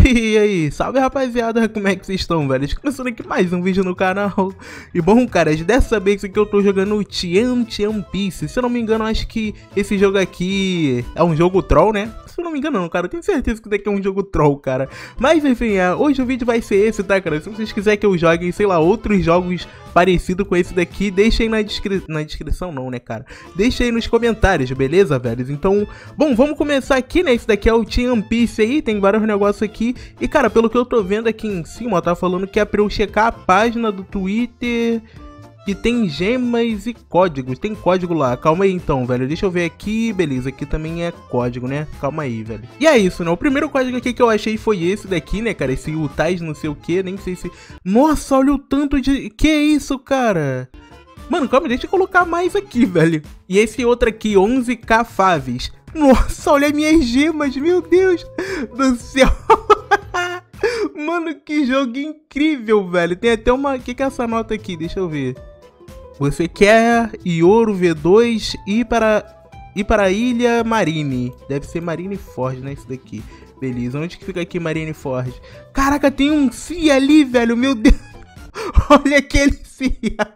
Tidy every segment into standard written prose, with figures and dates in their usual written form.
E aí, salve rapaziada, como é que vocês estão, velho? Começando aqui mais um vídeo no canal. E bom, cara, dessa vez aqui eu tô jogando o Tian Piece. Se eu não me engano, acho que esse jogo aqui é um jogo troll, né? Se eu não me engano não, cara, eu tenho certeza que daqui é um jogo troll, cara. Mas enfim, hoje o vídeo vai ser esse, tá, cara? Se vocês quiserem que eu jogue, sei lá, outros jogos parecidos com esse daqui, deixa aí na descrição não, né, cara? Deixa aí nos comentários, beleza, velhos? Então, bom, vamos começar aqui, né? Esse daqui é o Tian Piece aí, tem vários negócios aqui. E, cara, pelo que eu tô vendo aqui em cima, ó, tá falando que é pra eu checar a página do Twitter que tem gemas e códigos. Tem código lá. Calma aí então, velho. Deixa eu ver aqui. Beleza, aqui também é código, né? Calma aí, velho. E é isso, né? O primeiro código aqui que eu achei foi esse daqui, né, cara? Esse Utais não sei o que. Nem sei se... Nossa, olha o tanto de... Que é isso, cara? Mano, calma, deixa eu colocar mais aqui, velho. E esse outro aqui, 11k faves. Nossa, olha minhas gemas. Meu Deus do céu. Mano, que jogo incrível, velho. Tem até uma... O que é essa nota aqui? Deixa eu ver. Você quer Ioro V2 e para a Ilha Marine. Deve ser Marine Forge, né? Isso daqui. Beleza. Onde que fica aqui Marine Forge? Caraca, tem um Cia ali, velho. Meu Deus. Olha aquele Cia.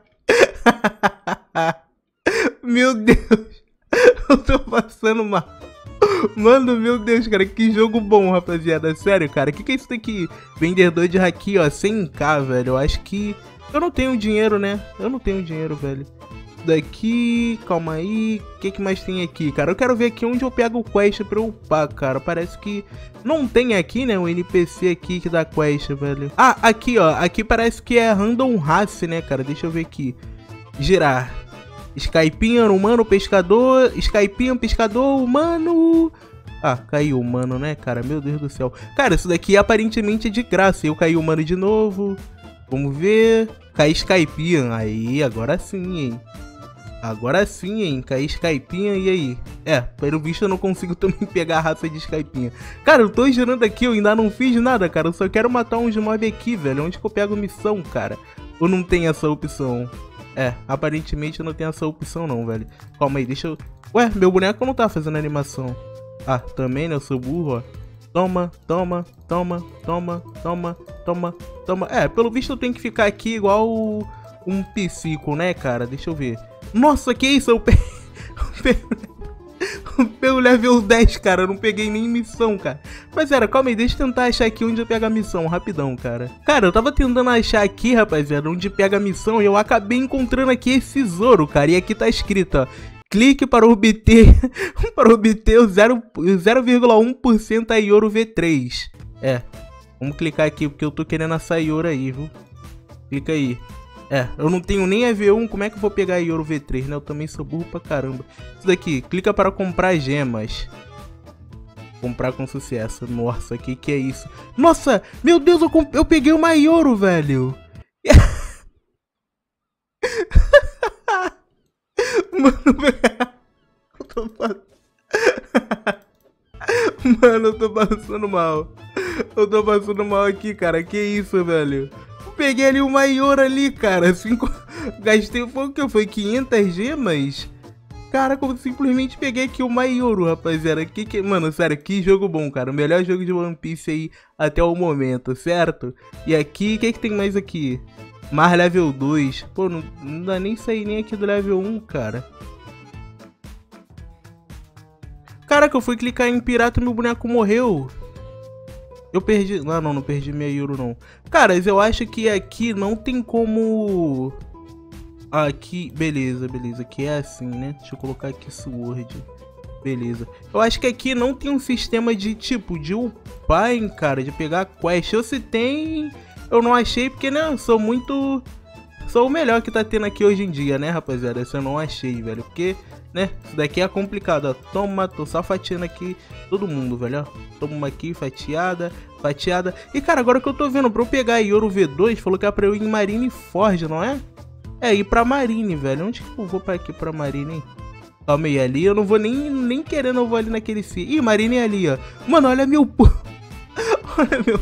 Meu Deus. Eu tô passando mal. Mano, meu Deus, cara, que jogo bom, rapaziada. Sério, cara, que é isso daqui? Vendedor de haki, ó, 100k, velho. Eu acho que... Eu não tenho dinheiro, né? Eu não tenho dinheiro, velho. Daqui, calma aí. O que mais tem aqui, cara? Eu quero ver aqui onde eu pego o quest pra eu upar, cara. Parece que não tem aqui, né? O NPC aqui que dá quest, velho. Ah, aqui, ó. Aqui parece que é random race, né, cara? Deixa eu ver aqui. Girar. Skypian, humano, pescador. Skypian, pescador, humano. Ah, caiu humano, né, cara? Meu Deus do céu. Cara, isso daqui aparentemente é de graça. Eu caí humano de novo. Vamos ver. Cai Skypian. Aí, agora sim, hein. Agora sim, hein. Cai Skypian, e aí? É, pelo visto eu não consigo também pegar a raça de Skypian. Cara, eu tô girando aqui, eu ainda não fiz nada, cara. Eu só quero matar uns mobs aqui, velho. Onde que eu pego missão, cara? Ou não tem essa opção? É, aparentemente eu não tenho essa opção não, velho. Calma aí, deixa eu... Ué, meu boneco não tá fazendo animação. Ah, também, né? Eu sou burro, ó. Toma, toma, toma, toma, toma, toma, toma. É, pelo visto eu tenho que ficar aqui igual um psico, né, cara? Deixa eu ver. Nossa, que isso? Eu pego level 10, cara. Eu não peguei nem missão, cara. Mas era, calma aí, deixa eu tentar achar aqui onde eu pego a missão, rapidão, cara. Cara, eu tava tentando achar aqui, rapaziada, onde pega a missão. E eu acabei encontrando aqui esse Zoro, cara. E aqui tá escrito, ó. Clique para obter o 0,1% a Ioro V3. É, vamos clicar aqui, porque eu tô querendo essa Ioro aí, viu? Clica aí. É, eu não tenho nem a V1, como é que eu vou pegar a Ioro V3, né? Eu também sou burro pra caramba. Isso daqui, clica para comprar gemas. Comprar com sucesso. Nossa, que é isso? Nossa, meu Deus, eu peguei uma Ioro, velho. Mano, eu tô passando mal. Eu tô passando mal aqui, cara. Que isso, velho? Eu peguei ali uma Ioro ali, cara. Gastei, foi o que? Foi 500 gemas? Caraca, eu simplesmente peguei aqui uma Ioro, rapaziada. Mano, sério, que jogo bom, cara. O melhor jogo de One Piece aí até o momento, certo? E aqui, o que tem mais aqui? Mais level 2. Pô, não dá nem sair nem aqui do level 1, cara. Caraca, eu fui clicar em pirata e meu boneco morreu. Eu perdi... Não perdi minha Ioro, não. Caras, eu acho que aqui não tem como... Aqui... Beleza. Aqui é assim, né? Deixa eu colocar aqui Sword. Beleza. Eu acho que aqui não tem um sistema de, tipo, de upar, hein, cara. De pegar quest. Ou se tem... Eu não achei porque, né, eu sou muito... Sou o melhor que tá tendo aqui hoje em dia, né, rapaziada? Esse eu não achei, velho. Porque, né, isso daqui é complicado, ó. Toma, tô só fatiando aqui todo mundo, velho, ó. Toma uma aqui, fatiada. E, cara, agora que eu tô vendo, pra eu pegar a Ioro V2, falou que é pra eu ir em Marine Forge, não é? É, ir pra Marine, velho. Onde que eu vou pra aqui, pra Marine, hein? Calma aí, ali eu não vou nem querendo, eu vou ali naquele... Ih, Marine é ali, ó. Mano, olha meu... Olha meu...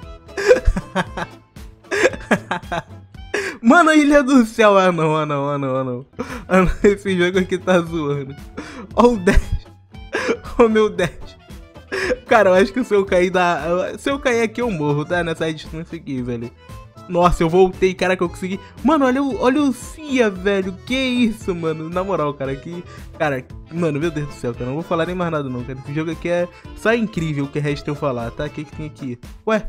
Mano, a Ilha do Céu. Ah não. Esse jogo aqui tá zoando. Ó o Dash. Ó meu Dash. Cara, eu acho que se eu cair se eu cair aqui eu morro, tá? Nessa distância aqui, velho. Nossa, eu voltei, cara, que eu consegui. Mano, olha o Cia, velho. Que isso, mano. Na moral, cara, aqui. Cara, mano, meu Deus do céu, cara. Não vou falar nem mais nada, não, cara. Esse jogo aqui é só incrível o que resta eu falar, tá? O que tem aqui? Ué?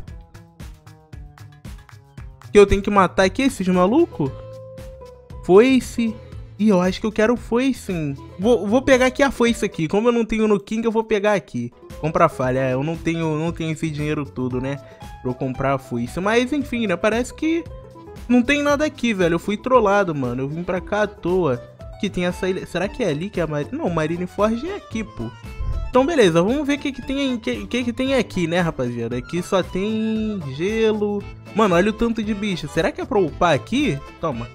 Que eu tenho que matar aqui esses malucos? Foice. Ih, eu acho que eu quero foice. Vou pegar aqui a foice aqui. Como eu não tenho no King, eu vou pegar aqui. Comprar falha. É, eu não tenho esse dinheiro todo, né? Pra eu comprar a foice. Mas enfim, né? Parece que não tem nada aqui, velho. Eu fui trollado, mano. Eu vim pra cá à toa. Que tem essa ilha. Será que é ali que é a Marine? Não, Marineford é aqui, pô. Então, beleza. Vamos ver o que tem aqui, né, rapaziada? Aqui só tem gelo. Mano, olha o tanto de bicho. Será que é pra upar aqui? Toma.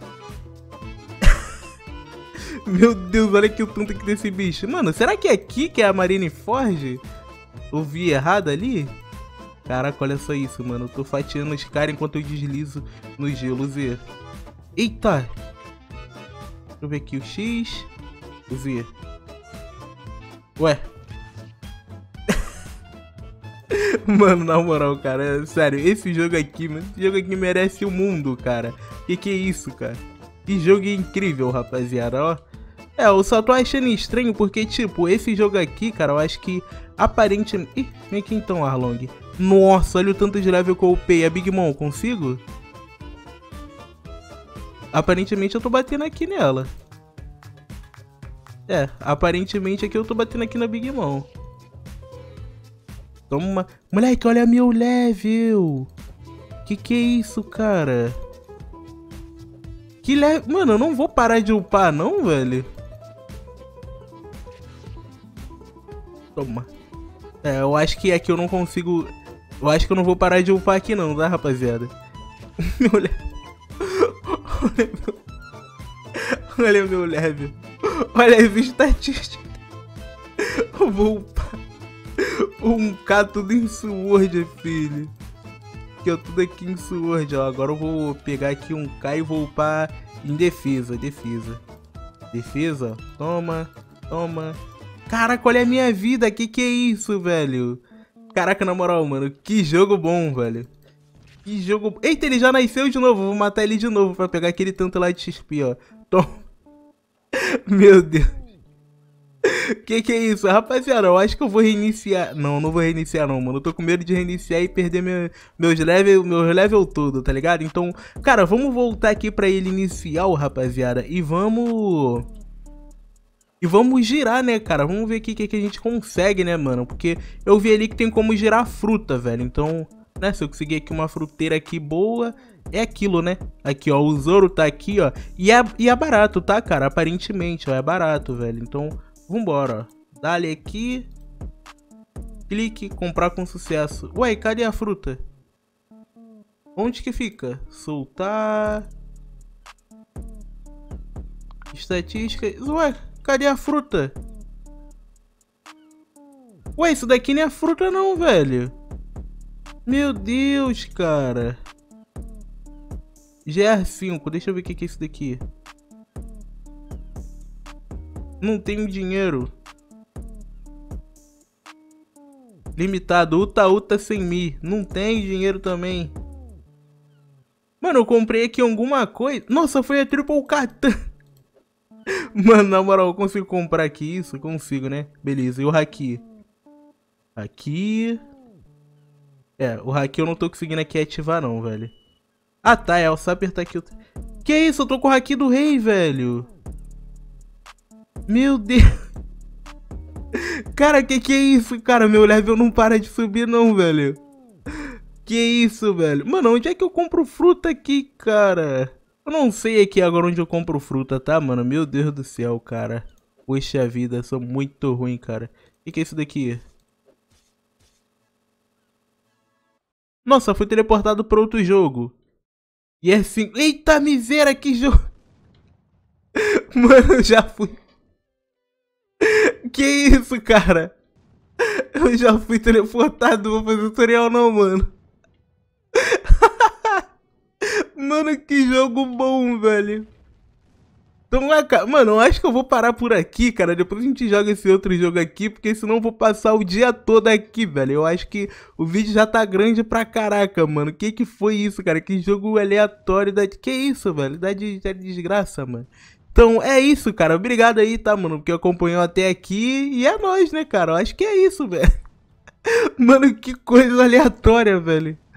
Meu Deus, olha aqui o tanto aqui desse bicho. Mano, será que é aqui que é a Marineford? Eu vi errado ali? Caraca, olha só isso, mano. Eu tô fatiando os caras enquanto eu deslizo no gelo, Z. Eita! Deixa eu ver aqui o X. O Z. Ué. Mano, na moral, cara. Sério, esse jogo aqui, mano. Esse jogo aqui merece o mundo, cara. Que é isso, cara? Que jogo incrível, rapaziada, ó. É, eu só tô achando estranho porque, tipo, esse jogo aqui, cara, eu acho que aparentemente... Ih, vem aqui então, Arlong. Nossa, olha o tanto de level que eu upei. A Big Mom, consigo? Aparentemente eu tô batendo aqui nela. É, aparentemente aqui eu tô batendo aqui na Big Mom. Toma. Moleque, olha meu level. Que é isso, cara? Que level... Mano, eu não vou parar de upar, não, velho. Toma. É, eu acho que aqui eu não consigo... Eu acho que eu não vou parar de upar aqui não, tá, rapaziada? Olha meu level. Olha as estatísticas. Eu vou upar 1k tudo em Sword, filho. Que eu tudo aqui em Sword, ó. Agora eu vou pegar aqui 1k e vou upar em defesa. Defesa, ó. Toma, toma. Caraca, olha a minha vida. Que é isso, velho? Caraca, na moral, mano. Que jogo bom, velho. Que jogo... Eita, ele já nasceu de novo. Vou matar ele de novo pra pegar aquele tanto lá de XP, ó. Toma. Meu Deus. Que é isso? Rapaziada, eu acho que eu vou reiniciar. Não vou reiniciar não, mano. Eu tô com medo de reiniciar e perder meu level todo, tá ligado? Então, cara, vamos voltar aqui pra ele inicial, rapaziada. E vamos girar, né, cara? Vamos ver aqui o que a gente consegue, né, mano? Porque eu vi ali que tem como girar fruta, velho. Então, né, se eu conseguir aqui uma fruteira aqui boa, é aquilo, né? Aqui, ó, o Zoro tá aqui, ó. E é barato, tá, cara? Aparentemente, ó, é barato, velho. Então, vambora, ó. Dá-lhe aqui. Clique, comprar com sucesso. Ué, cadê a fruta? Onde que fica? Soltar. Estatística. Ué, cadê a fruta? Ué, isso daqui não é fruta não, velho. Meu Deus, cara. GR5, deixa eu ver o que é isso daqui. Não tenho dinheiro. Limitado, Uta 100 mil. Não tem dinheiro também. Mano, eu comprei aqui alguma coisa. Nossa, foi a Triple Katan. Mano, na moral, eu consigo comprar aqui isso? Consigo, né? Beleza, e o Haki? Aqui... É, o Haki eu não tô conseguindo aqui ativar não, velho. Ah, tá, é só apertar aqui. Que isso? Eu tô com o Haki do rei, velho. Meu Deus. Cara, que é isso, cara? Meu level não para de subir não, velho. Que isso, velho? Mano, onde é que eu compro fruta aqui, cara? Eu não sei aqui agora onde eu compro fruta, tá, mano? Meu Deus do céu, cara. Poxa vida, sou muito ruim, cara. O que é isso daqui? Nossa, fui teleportado para outro jogo. E é assim... Eita miséria, que jogo... Mano, eu já fui... Que isso, cara? Eu já fui teleportado, vou fazer tutorial não, mano. Mano, que jogo bom, velho. Então, mano, eu acho que eu vou parar por aqui, cara. Depois a gente joga esse outro jogo aqui, porque senão eu vou passar o dia todo aqui, velho. Eu acho que o vídeo já tá grande pra caraca, mano. Que foi isso, cara? Que jogo aleatório da... Que isso, velho? Dá de desgraça, mano. Então, é isso, cara. Obrigado aí, tá, mano? Porque acompanhou até aqui. E é nóis, né, cara? Eu acho que é isso, velho. Mano, que coisa aleatória, velho.